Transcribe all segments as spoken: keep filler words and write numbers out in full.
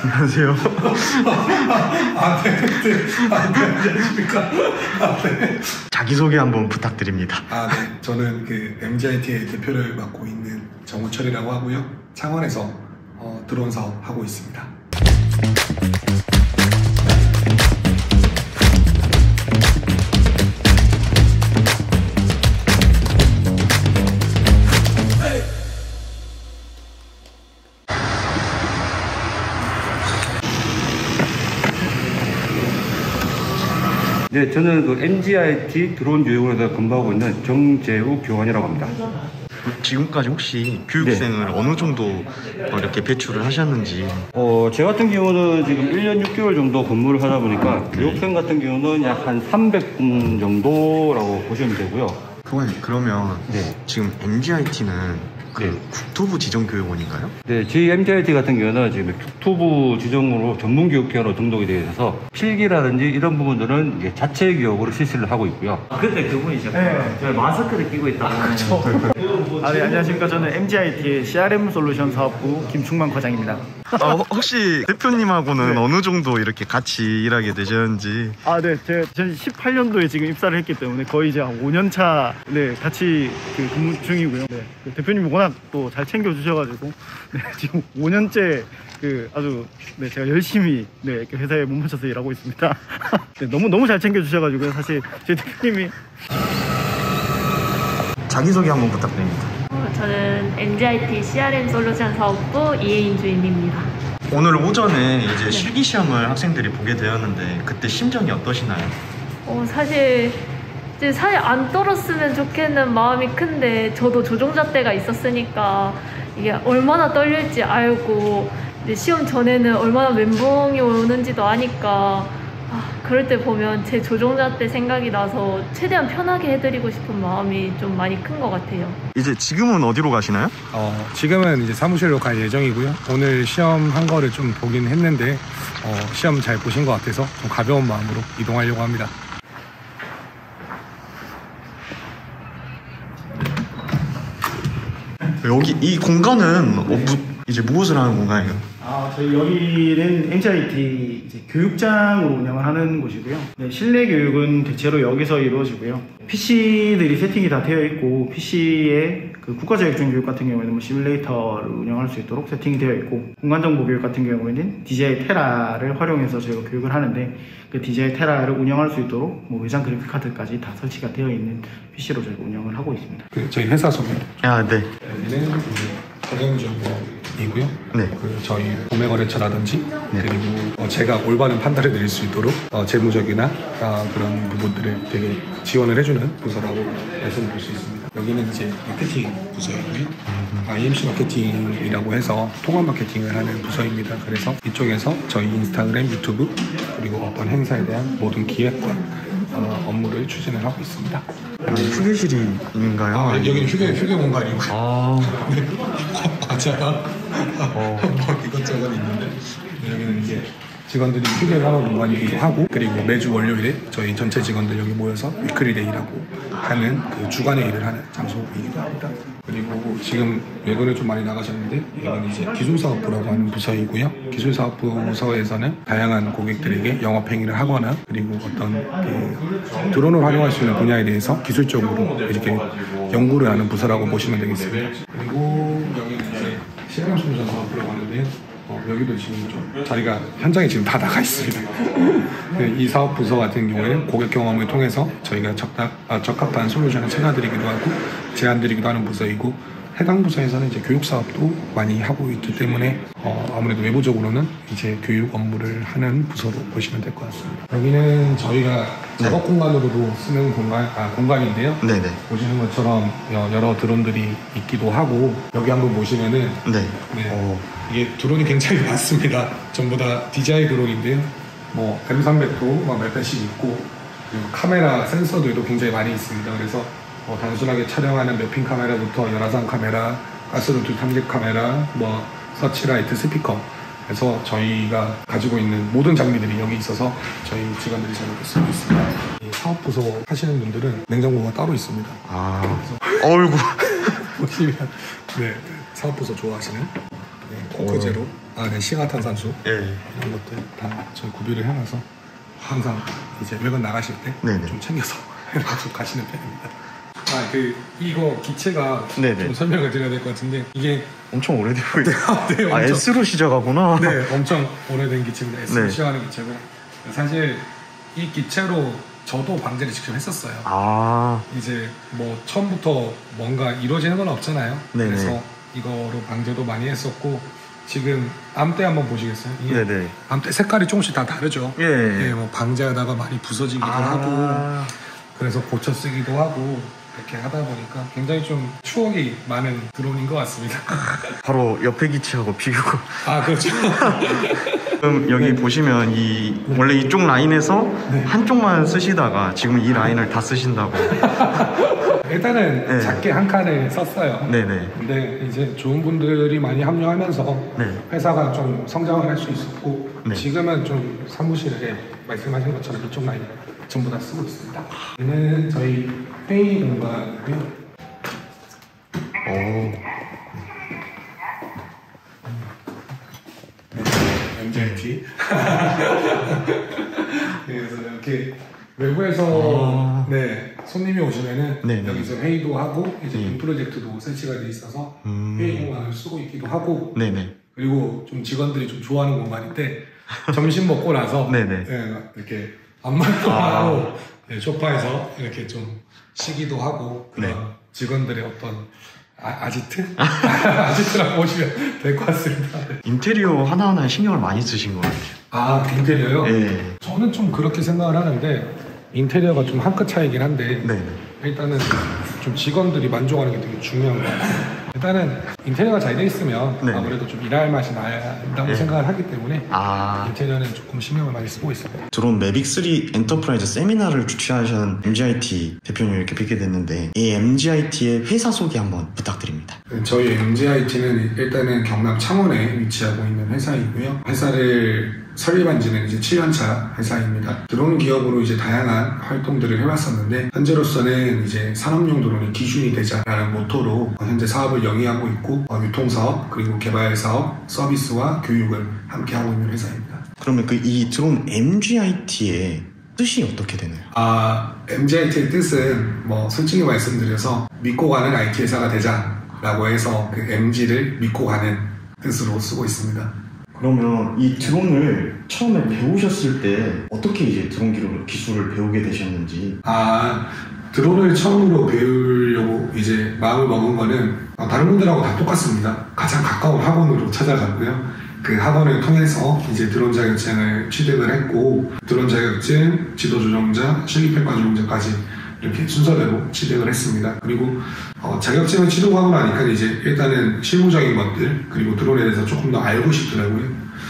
안녕하세요. 아, 네, 네. 아, 네, 안녕하십니까. 아, 네. 자기소개 한번 부탁드립니다. 아, 네. 저는 그 엠지아이티의 대표를 맡고 있는 정우철이라고 하고요. 창원에서 어, 드론 사업 하고 있습니다. 네, 저는 그 엠지아이티 드론 교육원에서 근무하고 있는 정재욱 교관이라고 합니다. 지금까지 혹시 교육생을 네. 어느 정도 이렇게 배출을 하셨는지? 어, 제 같은 경우는 지금 일 년 육 개월 정도 근무를 하다 보니까 네. 교육생 같은 경우는 약 한 삼백 분 정도라고 보시면 되고요. 교관님, 그러면 네. 지금 엠지아이티는 그 네. 국토부 지정교육원인가요? 네, 저희 엠지아이티 같은 경우는 지금 국토부 지정으로 전문교육회로 등록이 되어 있어서 필기라든지 이런 부분들은 이제 자체 교육으로 실시를 하고 있고요. 아, 그때 그분이셨구나. 네. 저 마스크를 끼고 있다고. 아, 그렇죠. 아, 네, 안녕하십니까. 저는 엠지아이티의 씨알엠 솔루션 사업부 김충만 과장입니다. 아, 혹시 대표님하고는 네. 어느 정도 이렇게 같이 일하게 되셨는지? 아, 네, 제가 십팔 년도에 지금 입사를 했기 때문에 거의 이제 한 오 년 차 네, 같이 그 근무 중이고요. 네, 그 대표님이 워낙 또 잘 챙겨주셔가지고 네, 지금 오 년째 그 아주 네, 제가 열심히 네, 이렇게 회사에 못 맞춰서 일하고 있습니다. 네, 너무 너무 잘 챙겨주셔가지고요. 사실 제 대표님이 자기소개 한번 부탁드립니다. 어, 저는 엠지아이티 씨알엠 솔루션 사업부 이혜인 주임입니다. 오늘 오전에 이제 네. 실기시험을 학생들이 보게 되었는데 그때 심정이 어떠시나요? 어, 사실 이제 사실 안 떨었으면 좋겠는 마음이 큰데 저도 조종자 때가 있었으니까 이게 얼마나 떨릴지 알고 이제 시험 전에는 얼마나 멘붕이 오는지도 아니까 아, 그럴 때 보면 제 조종자 때 생각이 나서 최대한 편하게 해드리고 싶은 마음이 좀 많이 큰 것 같아요. 이제 지금은 어디로 가시나요? 어, 지금은 이제 사무실로 갈 예정이고요. 오늘 시험 한 거를 좀 보긴 했는데 어, 시험 잘 보신 것 같아서 좀 가벼운 마음으로 이동하려고 합니다. 여기 이 공간은 어, 무, 이제 무엇을 하는 공간이에요? 아, 저희 여기는 엠지아이티 이제 교육장으로 운영을 하는 곳이고요. 네, 실내 교육은 대체로 여기서 이루어지고요. 피씨들이 세팅이 다 되어 있고 피씨에 그 국가자격증 교육 같은 경우에는 뭐 시뮬레이터를 운영할 수 있도록 세팅이 되어 있고 공간정보 교육 같은 경우에는 디지아이 테라를 활용해서 저희가 교육을 하는데 그 디지아이 테라를 운영할 수 있도록 뭐 외장 그래픽 카드까지 다 설치가 되어 있는 피씨로 저희가 운영을 하고 있습니다. 그 저희 회사 소개. 아, 네. 여기는 경영정보이고요. 네. 그 저희 구매 거래처라든지 네. 그리고 어 제가 올바른 판단을 내릴 수 있도록 어 재무적이나 어 그런 부분들을 되게 지원을 해주는 부서라고 말씀드릴 수 있습니다. 여기는 이제 마케팅 부서이고요. 아이엠씨 마케팅이라고 해서 통합 마케팅을 하는 부서입니다. 그래서 이쪽에서 저희 인스타그램, 유튜브 그리고 어떤 행사에 대한 모든 기획과 어, 업무를 추진을 하고 있습니다. 휴게실인가요? 아, 여기는 휴게, 휴게 공간이고요. 아. 네. 과자랑 어. 뭐 이것저것 있는데 여기는 이제 직원들이 휴게를 하는 공간이기도 하고 그리고 매주 월요일에 저희 전체 직원들 여기 모여서 위클리데이라고 하는 그 주간의 일을 하는 장소이기도 합니다. 그리고 지금 외근을 좀 많이 나가셨는데 여기는 이제 기술사업부라고 하는 부서이고요. 기술사업부 부서에서는 다양한 고객들에게 영업행위를 하거나 그리고 어떤 그 드론을 활용할 수 있는 분야에 대해서 기술적으로 이렇게 연구를 하는 부서라고 보시면 되겠습니다. 그리고 여기는 이제 씨알엠 솔루션 사업부라고 하는데요. 어, 여기도 지금 좀 자리가 현장에 지금 다 나가 있습니다. 이 사업 부서 같은 경우에는 고객 경험을 통해서 저희가 적당, 아, 적합한 솔루션을 찾아드리기도 하고 제안드리기도 하는 부서이고 해당 부서에서는 이제 교육 사업도 많이 하고 있기 때문에 어, 아무래도 외부적으로는 이제 교육 업무를 하는 부서로 보시면 될 것 같습니다. 여기는 저희가 작업 네. 공간으로도 쓰는 공간, 아, 공간인데요. 네네. 보시는 것처럼 여러 드론들이 있기도 하고 여기 한번 보시면은 네. 네. 이게 드론이 굉장히 많습니다. 전부 다 디지아이 드론인데요. 뭐 엠 삼백도 막 몇 대씩 있고 그리고 카메라 센서들도 굉장히 많이 있습니다. 그래서 뭐 단순하게 촬영하는 매핑 카메라부터 열화상 카메라, 가스루트 탐색 카메라, 뭐 서치라이트, 스피커 그래서 저희가 가지고 있는 모든 장비들이 여기 있어서 저희 직원들이 작업을 쓰고 있습니다. 이 사업부서 하시는 분들은 냉장고가 따로 있습니다. 아, 어이구. 보시면 네, 사업부서 좋아하시는 네, 코크 제로 아, 네, 시가탄산수 예. 이런 것들 다 저희 구비를 해놔서 항상 이제 외근 나가실 때 네네. 좀 챙겨서 가지고 가시는 편입니다. 아, 그 이거 기체가 네네. 좀 설명을 드려야 될 것 같은데 이게 엄청 오래돼 보이네. 네, 아, 엄청- S로 시작하구나. 네, 엄청 오래된 기체입니다. S로 네. 시작하는 기체고 사실 이 기체로 저도 방제를 직접 했었어요. 아, 이제 뭐 처음부터 뭔가 이루어지는 건 없잖아요. 네네. 그래서 이거로 방제도 많이 했었고 지금 암대 한번 보시겠어요? 이게 네네. 암대 색깔이 조금씩 다 다르죠. 예. 예, 뭐 방제하다가 많이 부서지기도 아. 하고 그래서 고쳐 쓰기도 하고 이렇게 하다 보니까 굉장히 좀 추억이 많은 드론인 것 같습니다. 바로 옆에 기체하고 비교가. 아, 그렇죠. 지금 여기 보시면 이 원래 이쪽 라인에서 한쪽만 쓰시다가 지금 이 라인을 다 쓰신다고. 일단은 네. 작게 한 칸을 썼어요. 네네. 근데 이제 좋은 분들이 많이 합류하면서 네. 회사가 좀 성장을 할 수 있었고 네. 지금은 좀 사무실에 말씀하신 것처럼 이쪽 라인 전부 다 쓰고 있습니다. 얘는 저희 회의 공간이고요. 오. 엠지아이티. 그래서 이렇게 외부에서 아. 네 손님이 오시면은 네네. 여기서 회의도 하고 이제 네. 인 프로젝트도 설치가 돼 있어서 음. 회의 공간을 쓰고 있기도 하고 네네. 그리고 좀 직원들이 좀 좋아하는 공간인데 점심 먹고 나서 네네. 예, 이렇게 안마도 아. 하고 예, 소파에서 이렇게 좀 쉬기도 하고 그런 네. 직원들의 어떤 아, 아지트? 아지트라고 보시면 될 것 같습니다. 인테리어 하나하나에 신경을 많이 쓰신 것 같아요. 아, 인테리어요? 예. 저는 좀 그렇게 생각을 하는데 인테리어가 좀 한 끗 차이긴 한데 네네. 일단은 좀 직원들이 만족하는 게 되게 중요한 것 같아요. 일단은 인테리어가 잘 돼 있으면 네. 아무래도 좀 일할 맛이 난다고 네. 생각을 하기 때문에 아. 인테리어는 조금 신경을 많이 쓰고 있습니다. 드론 매빅 쓰리 엔터프라이즈 세미나를 주최하신 엠지아이티 대표님 이렇게 뵙게 됐는데 이 엠지아이티의 회사 소개 한번 부탁드립니다. 저희 엠지아이티는 일단은 경남 창원에 위치하고 있는 회사이고요. 회사를 설립한 지는 이제 칠 년 차 회사입니다. 드론 기업으로 이제 다양한 활동들을 해왔었는데 현재로서는 이제 산업용 드론이 기준이 되자라는 모토로 현재 사업을 영위하고 있고 어, 유통사업 그리고 개발사업 서비스와 교육을 함께 하고 있는 회사입니다. 그러면 그 이 드론 엠지아이티의 뜻이 어떻게 되나요? 아, 엠지아이티의 뜻은 뭐 솔직히 말씀드려서 믿고 가는 아이티 회사가 되자라고 해서 그 엠지를 믿고 가는 뜻으로 쓰고 있습니다. 그러면 이 드론을 처음에 배우셨을 때 어떻게 이제 드론 기술을, 기술을 배우게 되셨는지. 아, 드론을 처음으로 배우려고 이제 마음을 먹은 거는 어, 다른 분들하고 다 똑같습니다. 가장 가까운 학원으로 찾아갔고요. 그 학원을 통해서 이제 드론 자격증을 취득을 했고 드론 자격증, 지도조정자, 실기평가 조정자까지 이렇게 순서대로 취득을 했습니다. 그리고 어, 자격증을 취득하고 나니까 이제 일단은 실무적인 것들 그리고 드론에 대해서 조금 더 알고 싶더라고요.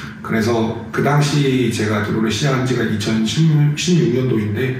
그래서 그 당시 제가 드론을 시작한 지가 이천십육 년도인데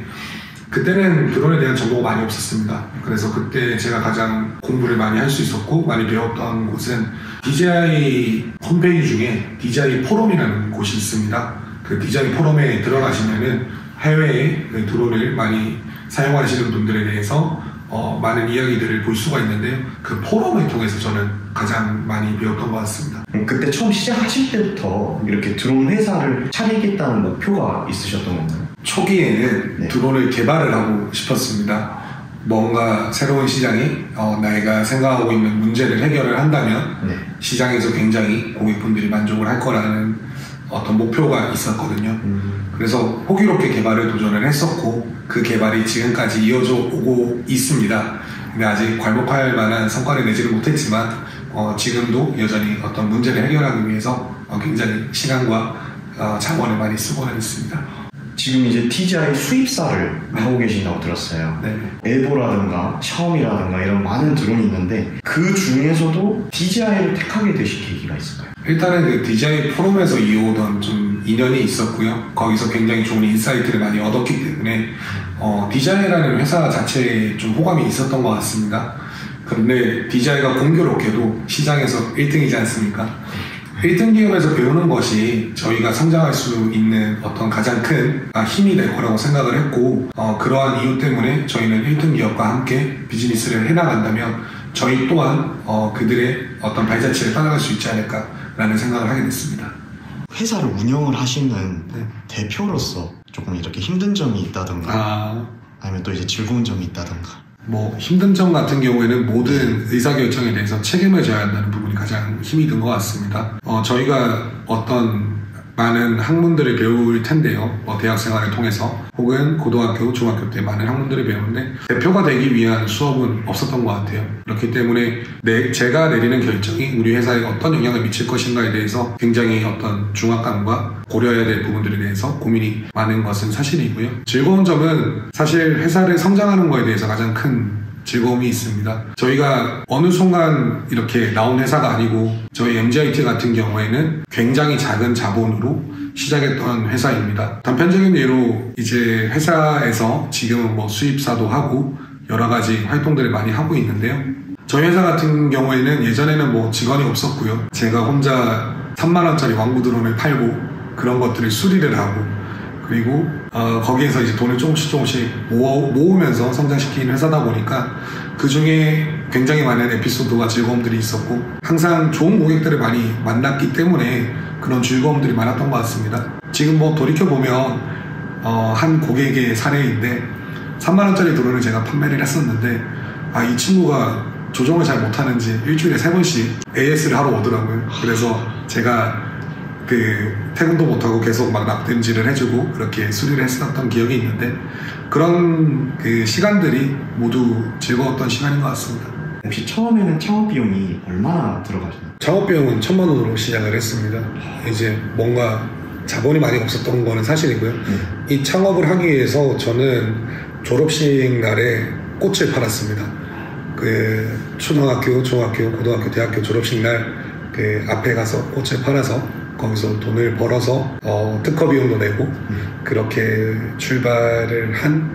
그때는 드론에 대한 정보가 많이 없었습니다. 그래서 그때 제가 가장 공부를 많이 할 수 있었고 많이 배웠던 곳은 디제이아이 홈페이지 중에 디제이아이 포럼이라는 곳이 있습니다. 그 디제이아이 포럼에 들어가시면은 해외에 그 드론을 많이 사용하시는 분들에 대해서 어, 많은 이야기들을 볼 수가 있는데요. 그 포럼을 통해서 저는 가장 많이 배웠던 것 같습니다. 그때 처음 시작하실 때부터 이렇게 드론 회사를 차리겠다는 목표가 있으셨던 건가요? 초기에는 네. 드론을 개발을 하고 싶었습니다. 뭔가 새로운 시장이 어, 내가 생각하고 있는 문제를 해결을 한다면 네. 시장에서 굉장히 고객분들이 만족을 할 거라는 어떤 목표가 있었거든요. 음. 그래서 호기롭게 개발을 도전을 했었고 그 개발이 지금까지 이어져 오고 있습니다. 근데 아직 괄목할 만한 성과를 내지는 못했지만 어, 지금도 여전히 어떤 문제를 해결하기 위해서 어, 굉장히 시간과 어, 자원을 많이 쓰고는 있습니다. 지금 이제 디제이아이 수입사를 하고 계신다고 들었어요. 네. 엘보라든가 샤오미라든가 이런 많은 드론이 있는데 그 중에서도 디제이아이를 택하게 되신 계기가 있을까요? 일단은 그 디제이아이 포럼에서 이어오던 좀 인연이 있었고요. 거기서 굉장히 좋은 인사이트를 많이 얻었기 때문에 어, 디제이아이라는 회사 자체에 좀 호감이 있었던 것 같습니다. 그런데 디제이아이가 공교롭게도 시장에서 일 등이지 않습니까? 일 등 기업에서 배우는 것이 저희가 성장할 수 있는 어떤 가장 큰 힘이 될 거라고 생각을 했고 어, 그러한 이유 때문에 저희는 일 등 기업과 함께 비즈니스를 해나간다면 저희 또한 어, 그들의 어떤 발자취를 따라갈 수 있지 않을까 라는 생각을 하게 됐습니다. 회사를 운영을 하시는 네. 대표로서 조금 이렇게 힘든 점이 있다던가 아, 아니면 또 이제 즐거운 점이 있다던가. 뭐 힘든 점 같은 경우에는 모든 의사결정에 대해서 책임을 져야 한다는 부분이 가장 힘이 든 것 같습니다. 어, 저희가 어떤 많은 학문들을 배울 텐데요. 뭐 대학 생활을 통해서 혹은 고등학교, 중학교 때 많은 학문들을 배우는데 대표가 되기 위한 수업은 없었던 것 같아요. 그렇기 때문에 내, 제가 내리는 결정이 우리 회사에 어떤 영향을 미칠 것인가에 대해서 굉장히 어떤 중압감과 고려해야 될 부분들에 대해서 고민이 많은 것은 사실이고요. 즐거운 점은 사실 회사를 성장하는 것에 대해서 가장 큰 즐거움이 있습니다. 저희가 어느 순간 이렇게 나온 회사가 아니고 저희 엠지아이티 같은 경우에는 굉장히 작은 자본으로 시작했던 회사입니다. 단편적인 예로 이제 회사에서 지금은 뭐 수입사도 하고 여러 가지 활동들을 많이 하고 있는데요. 저희 회사 같은 경우에는 예전에는 뭐 직원이 없었고요. 제가 혼자 삼만 원짜리 왕구 드론을 팔고 그런 것들을 수리를 하고 그리고 어, 거기에서 이제 돈을 조금씩 조금씩 모아, 모으면서 성장시킨 회사다 보니까 그 중에 굉장히 많은 에피소드와 즐거움들이 있었고 항상 좋은 고객들을 많이 만났기 때문에 그런 즐거움들이 많았던 것 같습니다. 지금 뭐 돌이켜보면 어, 한 고객의 사례인데 삼만 원짜리 드론을 제가 판매를 했었는데 아, 이 친구가 조정을 잘 못하는지 일주일에 세 번씩 에이에스를 하러 오더라고요. 그래서 제가 그 퇴근도 못하고 계속 막 납땜질을 해주고 그렇게 수리를 했었던 기억이 있는데 그런 그 시간들이 모두 즐거웠던 시간인 것 같습니다. 혹시 처음에는 창업 비용이 얼마나 들어가셨나요? 창업 비용은 천만 원으로 시작을 했습니다. 이제 뭔가 자본이 많이 없었던 거는 사실이고요. 음. 이 창업을 하기 위해서 저는 졸업식 날에 꽃을 팔았습니다. 그 초등학교, 중학교, 고등학교, 대학교 졸업식 날 그 앞에 가서 꽃을 팔아서 거기서 돈을 벌어서 어, 특허 비용도 내고 음. 그렇게 출발을 한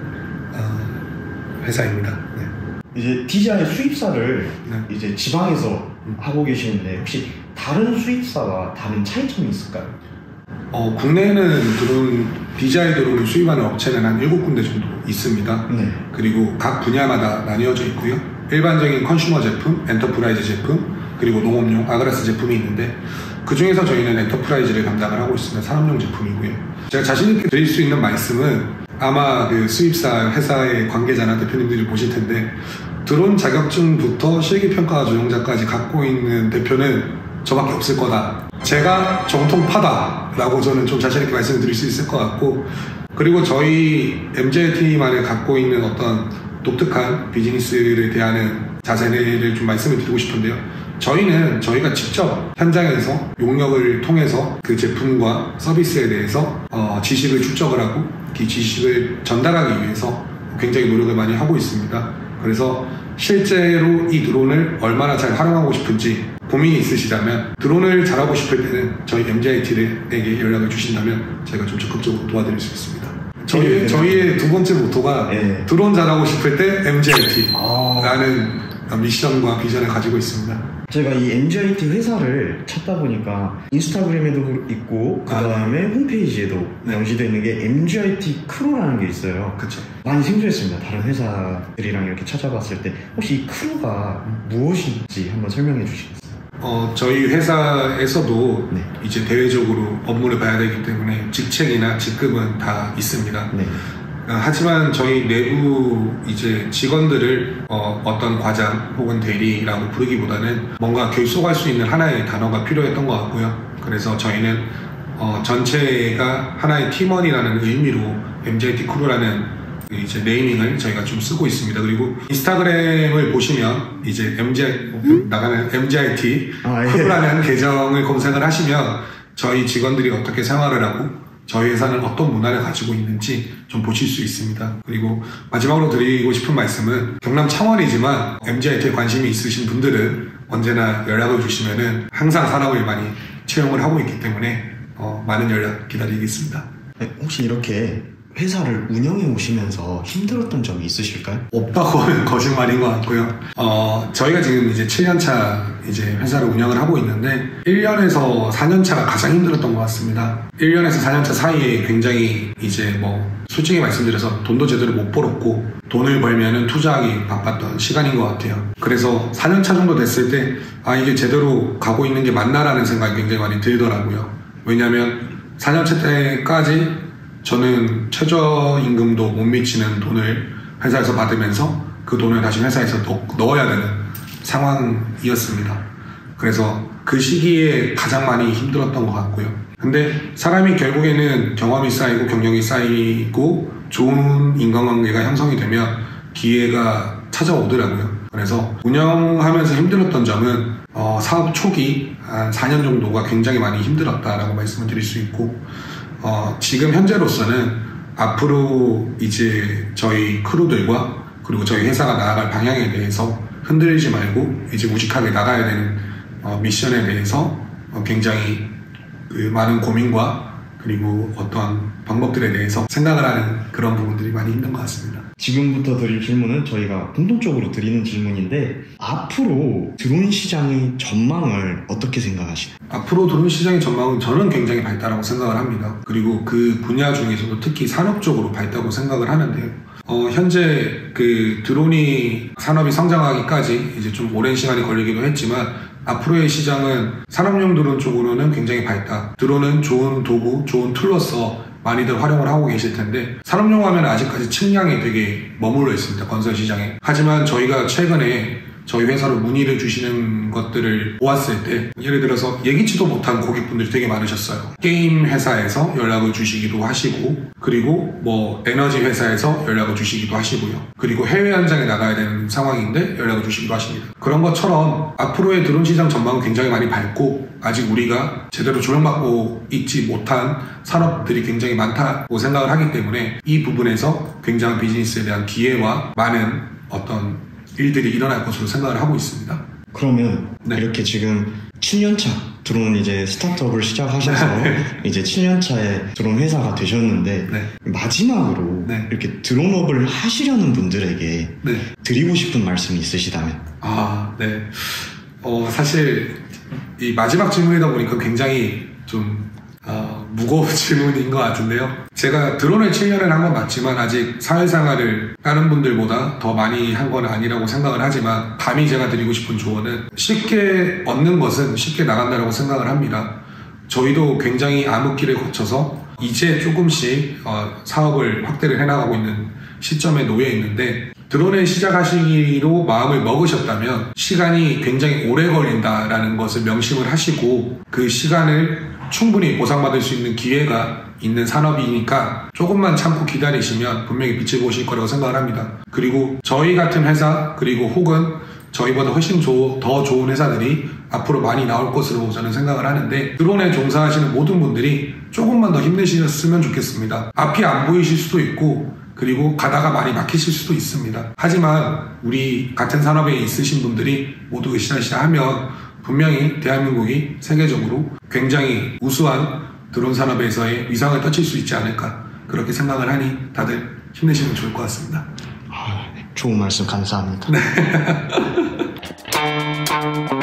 어, 회사입니다. 네. 이제 디지아이 수입사를 네. 이제 지방에서 음. 하고 계시는데 혹시 다른 수입사와 다른 차이점이 있을까요? 어, 국내에는 드론, 디지아이 드론을 수입하는 업체는 한 일곱 군데 정도 있습니다. 네. 그리고 각 분야마다 나뉘어져 있고요. 일반적인 컨슈머 제품, 엔터프라이즈 제품, 그리고 농업용 아그라스 제품이 있는데 그 중에서 저희는 엔터프라이즈를 담당을 하고 있습니다. 산업용 제품이고요. 제가 자신있게 드릴 수 있는 말씀은 아마 그 수입사 회사의 관계자나 대표님들이 보실 텐데 드론 자격증부터 실기평가 조정자까지 갖고 있는 대표는 저밖에 없을 거다. 제가 정통파다라고 저는 좀 자신있게 말씀을 드릴 수 있을 것 같고 그리고 저희 엠지아이티만을 갖고 있는 어떤 독특한 비즈니스를 대하는 자세를 좀 말씀을 드리고 싶은데요. 저희는 저희가 직접 현장에서 용역을 통해서 그 제품과 서비스에 대해서 어, 지식을 축적을 하고 그 지식을 전달하기 위해서 굉장히 노력을 많이 하고 있습니다. 그래서 실제로 이 드론을 얼마나 잘 활용하고 싶은지 고민이 있으시다면 드론을 잘하고 싶을 때는 저희 엠지아이티에게 연락을 주신다면 제가 좀 적극적으로 도와드릴 수 있습니다. 저희, 네, 저희의 두 번째 모토가 네. 드론 잘하고 싶을 때 엠지아이티라는 아. 미션과 비전을 가지고 있습니다. 제가 이 엠지아이티 회사를 찾다 보니까 인스타그램에도 있고 그 다음에 아, 홈페이지에도 네. 명시되어 있는 게 엠지아이티 크루라는 게 있어요. 그쵸. 많이 생소했습니다. 다른 회사들이랑 이렇게 찾아봤을 때 혹시 이 크루가 무엇인지 한번 설명해 주시겠어요? 어, 저희 회사에서도 네. 이제 대외적으로 업무를 봐야 되기 때문에 직책이나 직급은 다 있습니다. 네. 하지만 저희 내부 이제 직원들을 어, 어떤 과장 혹은 대리라고 부르기보다는 뭔가 결속할 수 있는 하나의 단어가 필요했던 것 같고요. 그래서 저희는 어, 전체가 하나의 팀원이라는 의미로 엠지아이티 크루라는 이제 네이밍을 저희가 좀 쓰고 있습니다. 그리고 인스타그램을 보시면 이제 엠지아이 음? 나가는 엠지아이티 아, 예. 크루라는 계정을 검색을 하시면 저희 직원들이 어떻게 생활을 하고 저희 회사는 어떤 문화를 가지고 있는지 좀 보실 수 있습니다. 그리고 마지막으로 드리고 싶은 말씀은 경남 창원이지만 엠지아이티에 관심이 있으신 분들은 언제나 연락을 주시면은 항상 사람을 많이 채용을 하고 있기 때문에 어, 많은 연락 기다리겠습니다. 네, 혹시 이렇게 회사를 운영해 오시면서 힘들었던 점이 있으실까요? 없다고 하면 거짓말인 것 같고요. 어, 저희가 지금 이제 칠 년 차 이제 회사를 운영을 하고 있는데 일 년에서 사 년 차가 가장 힘들었던 것 같습니다. 일 년에서 사 년 차 사이에 굉장히 이제 뭐 솔직히 말씀드려서 돈도 제대로 못 벌었고 돈을 벌면은 투자하기 바빴던 시간인 것 같아요. 그래서 사 년 차 정도 됐을 때 아 이게 제대로 가고 있는 게 맞나라는 생각이 굉장히 많이 들더라고요. 왜냐하면 사 년 차 때까지 저는 최저임금도 못 미치는 돈을 회사에서 받으면서 그 돈을 다시 회사에서 넣, 넣어야 되는 상황이었습니다. 그래서 그 시기에 가장 많이 힘들었던 것 같고요. 근데 사람이 결국에는 경험이 쌓이고 경력이 쌓이고 좋은 인간관계가 형성이 되면 기회가 찾아오더라고요. 그래서 운영하면서 힘들었던 점은 어, 사업 초기 한 사 년 정도가 굉장히 많이 힘들었다라고 말씀을 드릴 수 있고 어, 지금 현재로서는 앞으로 이제 저희 크루들과 그리고 저희 회사가 나아갈 방향에 대해서 흔들리지 말고 이제 무식하게 나가야 되는 어, 미션에 대해서 어, 굉장히 그 많은 고민과 그리고 어떠한 방법들에 대해서 생각을 하는 그런 부분들이 많이 있는 것 같습니다. 지금부터 드릴 질문은 저희가 공통적으로 드리는 질문인데 앞으로 드론 시장의 전망을 어떻게 생각하시나요? 앞으로 드론 시장의 전망은 저는 굉장히 밝다라고 생각을 합니다. 그리고 그 분야 중에서도 특히 산업적으로 밝다고 생각을 하는데요. 어, 현재 그 드론이 산업이 성장하기까지 이제 좀 오랜 시간이 걸리기도 했지만 앞으로의 시장은 산업용 드론 쪽으로는 굉장히 밝다. 드론은 좋은 도구, 좋은 툴로서 많이들 활용을 하고 계실 텐데 산업용 하면 아직까지 측량이 되게 머물러 있습니다. 건설 시장에. 하지만 저희가 최근에 저희 회사로 문의를 주시는 것들을 보았을 때 예를 들어서 예기치도 못한 고객분들이 되게 많으셨어요. 게임 회사에서 연락을 주시기도 하시고 그리고 뭐 에너지 회사에서 연락을 주시기도 하시고요. 그리고 해외 현장에 나가야 되는 상황인데 연락을 주시기도 하십니다. 그런 것처럼 앞으로의 드론 시장 전망은 굉장히 많이 밝고 아직 우리가 제대로 조명받고 있지 못한 산업들이 굉장히 많다고 생각을 하기 때문에 이 부분에서 굉장한 비즈니스에 대한 기회와 많은 어떤 일들이 일어날 것으로 생각을 하고 있습니다. 그러면 네. 이렇게 지금 칠 년 차 드론 이제 스타트업을 시작하셔서 이제 칠 년 차에 드론 회사가 되셨는데 네. 마지막으로 네. 이렇게 드론업을 하시려는 분들에게 네. 드리고 싶은 말씀이 있으시다면? 아, 네. 어, 사실 이 마지막 질문이다 보니까 굉장히 좀 어, 무거운 질문인 것 같은데요. 제가 드론을 칠 년을 한 건 맞지만 아직 사회생활을 다른 분들보다 더 많이 한 건 아니라고 생각을 하지만 감히 제가 드리고 싶은 조언은 쉽게 얻는 것은 쉽게 나간다고 생각을 합니다. 저희도 굉장히 암흑기를 거쳐서 이제 조금씩 어, 사업을 확대를 해나가고 있는 시점에 놓여 있는데 드론을 시작하시기로 마음을 먹으셨다면 시간이 굉장히 오래 걸린다라는 것을 명심을 하시고 그 시간을 충분히 보상받을 수 있는 기회가 있는 산업이니까 조금만 참고 기다리시면 분명히 빛을 보실 거라고 생각을 합니다. 그리고 저희 같은 회사 그리고 혹은 저희보다 훨씬 조, 더 좋은 회사들이 앞으로 많이 나올 것으로 저는 생각을 하는데 드론에 종사하시는 모든 분들이 조금만 더 힘내셨으면 좋겠습니다. 앞이 안 보이실 수도 있고 그리고 가다가 많이 막히실 수도 있습니다. 하지만 우리 같은 산업에 있으신 분들이 모두 으쌰으쌰 하면 분명히 대한민국이 세계적으로 굉장히 우수한 드론 산업에서의 위상을 떨칠 수 있지 않을까 그렇게 생각을 하니 다들 힘내시면 좋을 것 같습니다. 아, 좋은 말씀 감사합니다. 네.